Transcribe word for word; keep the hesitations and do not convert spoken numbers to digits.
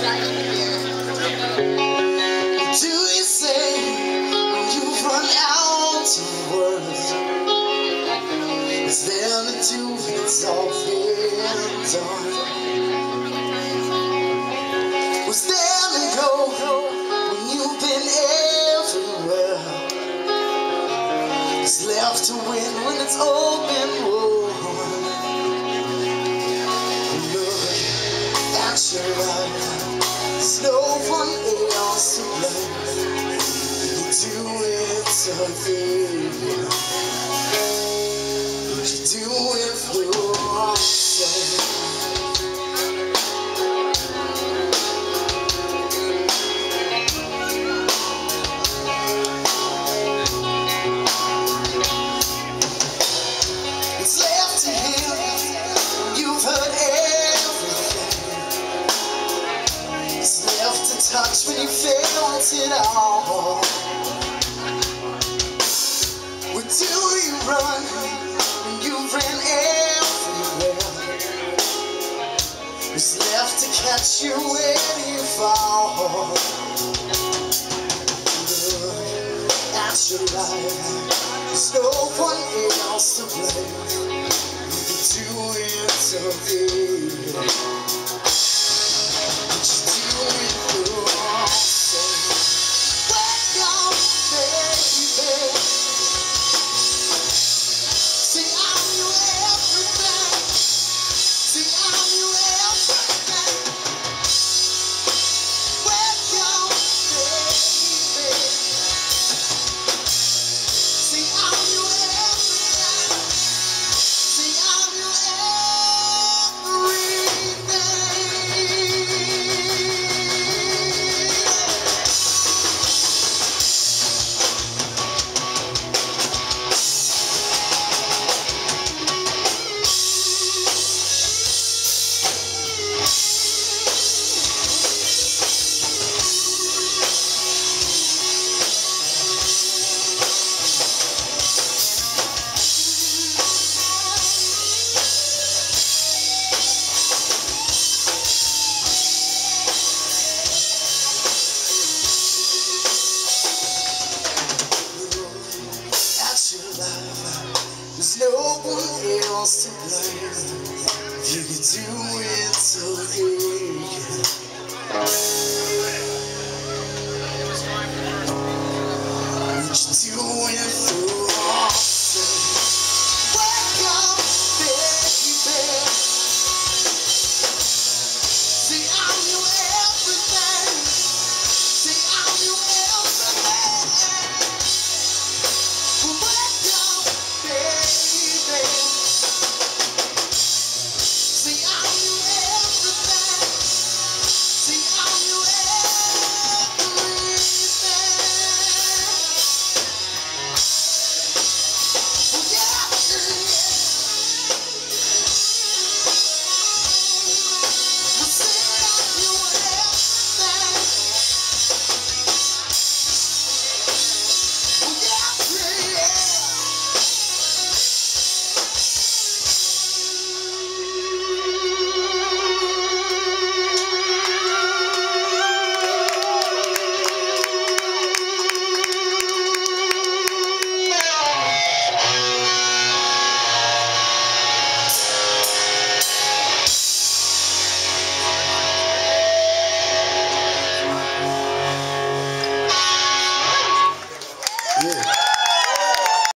Do you say when you've run out of words? Is there to do when it's all been done? Was there to go when you've been everywhere? Is left to win when it's all been won? Look at your life, there's no one else to blame. You do it to you. You do it for yourself. It's left to him when you've heard everything. It's left to touch when you felt it all. Where do you run when you ran everywhere? Who's left to catch you when you fall? Look at your life, there's no one else to blame. You do it to me, but you do it for yourself. Wake up, baby. See, I'm your everything. See, I'm your everything. Wake up, baby. See, I'm your everything. See, I'm your there's no one else to blame. You can do it so you can. Would you do it for yourself? Wake up, baby. See, I'm your everything. See, I'm your everything. Wake up, baby. See, I'm your everything. See, I'm your everything. Well, yeah, well, see, I'm your everything. Well, yeah, yeah. Yeah.